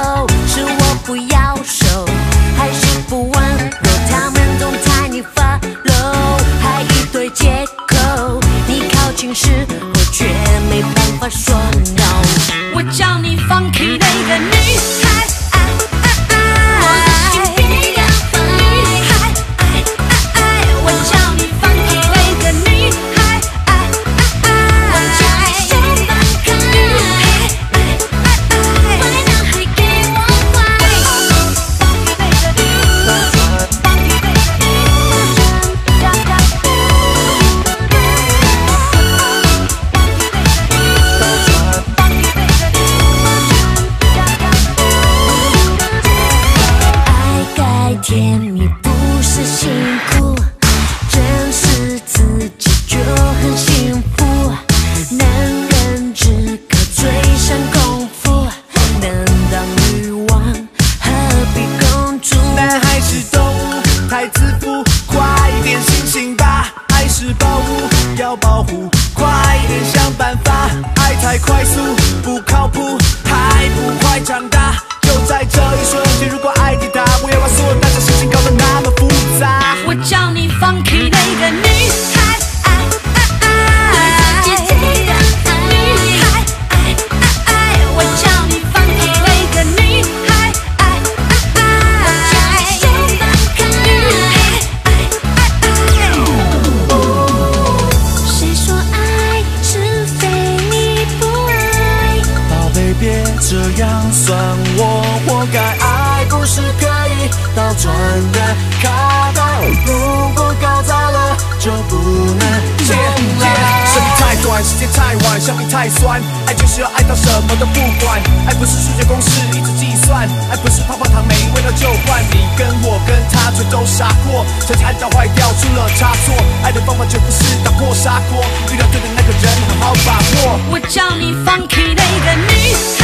是我不要手，还是不温柔？他们总猜你发漏，还一堆借口。你靠近时，我却没办法说 no。我叫你 funky 那个女孩。 甜蜜不是辛苦，真是自己就很幸福。男人只靠嘴上功夫，能当女王何必公主？ 男孩是动物，太自负，快一点醒醒吧！爱是宝物，要保护，快一点想办法。爱太快速，不靠谱，还不快长大。就在这一瞬间，如果爱抵达，不要把所有大小事情搞得那么复杂。 我叫你 funky 那个女孩，对自己最大的女孩，我叫你 funky 那个女孩，我叫你手放开。谁说爱是非你不爱？ 宝贝，别这样，算我活该。爱不是可以倒转的卡带，如果搞砸了就不能重来。生命太短，时间太晚，生命太酸，爱就是要爱到什么都不管。爱不是数学公式一直计算，爱不是泡泡糖没味道就换。你跟我跟他全都傻过，曾经爱到坏掉出了差错。爱的方法绝不是打破砂锅，遇到对的那个人好好把握。 我叫你 funky 那个女孩。